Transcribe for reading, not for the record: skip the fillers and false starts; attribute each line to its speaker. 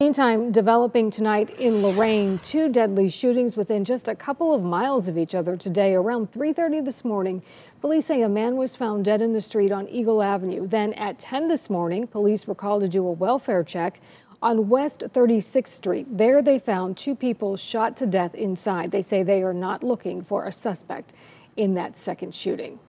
Speaker 1: Meantime, developing tonight in Lorain, two deadly shootings within just a couple of miles of each other today. Around 3:30 this morning, police say a man was found dead in the street on Eagle Avenue. Then at 10 this morning, police were called to do a welfare check on West 36th Street. There they found two people shot to death inside. They say they are not looking for a suspect in that second shooting.